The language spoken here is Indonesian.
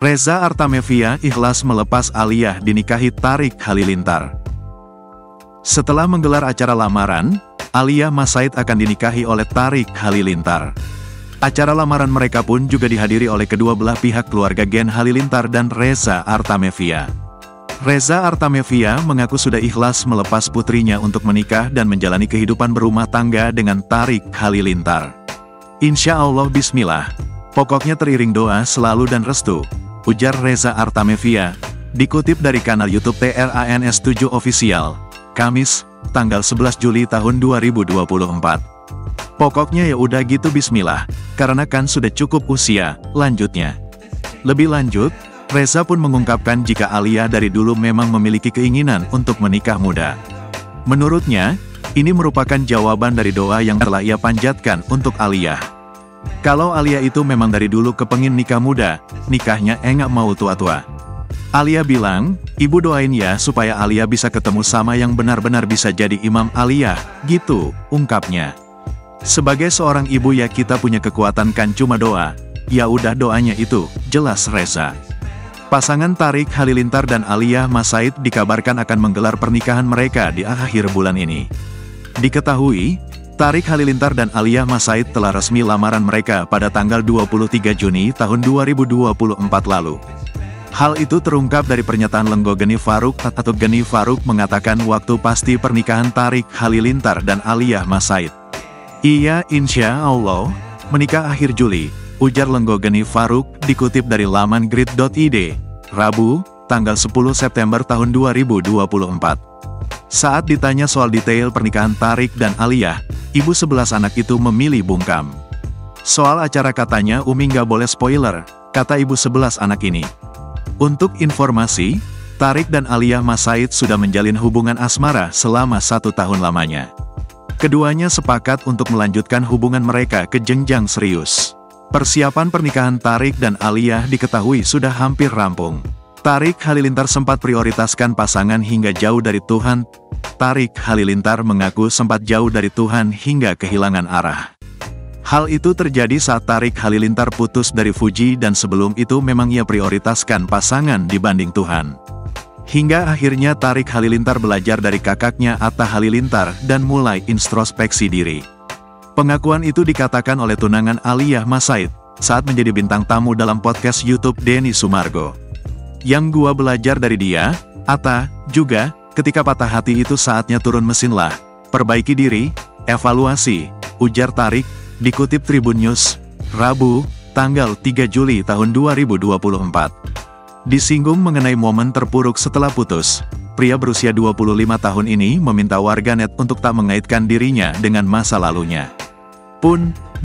Reza Artamevia ikhlas melepas Aliyah dinikahi Tarik Halilintar. Setelah menggelar acara lamaran, Aliyah Mas Said akan dinikahi oleh Tarik Halilintar. Acara lamaran mereka pun juga dihadiri oleh kedua belah pihak keluarga Gen Halilintar dan Reza Artamevia. Reza Artamevia mengaku sudah ikhlas melepas putrinya untuk menikah dan menjalani kehidupan berumah tangga dengan Tarik Halilintar. Insya Allah bismillah, pokoknya teriring doa selalu dan restu, ujar Reza Artamevia, dikutip dari kanal YouTube TRANS7 Official, Kamis, tanggal 11 Juli tahun 2024. Pokoknya ya udah gitu bismillah, karena kan sudah cukup usia, lanjutnya. Lebih lanjut, Reza pun mengungkapkan jika Aliyah dari dulu memang memiliki keinginan untuk menikah muda. Menurutnya, ini merupakan jawaban dari doa yang telah ia panjatkan untuk Aliyah. Kalau Aliyah itu memang dari dulu kepengin nikah muda, nikahnya enggak mau tua-tua. Aliyah bilang, ibu doain ya supaya Aliyah bisa ketemu sama yang benar-benar bisa jadi imam Aliyah, gitu, ungkapnya. Sebagai seorang ibu ya kita punya kekuatan kan cuma doa, ya udah doanya itu, jelas Reza. Pasangan Tarik Halilintar dan Aliyah Mas Said dikabarkan akan menggelar pernikahan mereka di akhir bulan ini. Diketahui, Tarik Halilintar dan Aliyah Mas Said telah resmi lamaran mereka pada tanggal 23 Juni tahun 2024 lalu. Hal itu terungkap dari pernyataan Lenggo Geni Faruk atau Geni Faruk mengatakan waktu pasti pernikahan Tarik Halilintar dan Aliyah Mas Said. Iya insya Allah, menikah akhir Juli, ujar Lenggo Geni Faruk dikutip dari laman grid.id, Rabu, tanggal 10 September tahun 2024. Saat ditanya soal detail pernikahan Tarik dan Aliyah, ibu 11 anak itu memilih bungkam. Soal acara katanya Umi nggak boleh spoiler, kata ibu 11 anak ini. Untuk informasi, Tarik dan Aliyah Mas Said sudah menjalin hubungan asmara selama 1 tahun lamanya. Keduanya sepakat untuk melanjutkan hubungan mereka ke jenjang serius. Persiapan pernikahan Tarik dan Aliyah diketahui sudah hampir rampung. Tarik Halilintar sempat prioritaskan pasangan hingga jauh dari Tuhan. Tarik Halilintar mengaku sempat jauh dari Tuhan hingga kehilangan arah. Hal itu terjadi saat Tarik Halilintar putus dari Fuji dan sebelum itu memang ia prioritaskan pasangan dibanding Tuhan. Hingga akhirnya Tarik Halilintar belajar dari kakaknya Atta Halilintar dan mulai introspeksi diri. Pengakuan itu dikatakan oleh tunangan Aliyah Mas Said saat menjadi bintang tamu dalam podcast YouTube Denny Sumargo. Yang gua belajar dari dia, Atta, juga, ketika patah hati itu saatnya turun mesin lah, perbaiki diri, evaluasi, ujar Tarik, dikutip Tribun News, Rabu, tanggal 3 Juli tahun 2024. Disinggung mengenai momen terpuruk setelah putus, pria berusia 25 tahun ini meminta warganet untuk tak mengaitkan dirinya dengan masa lalunya. Pun,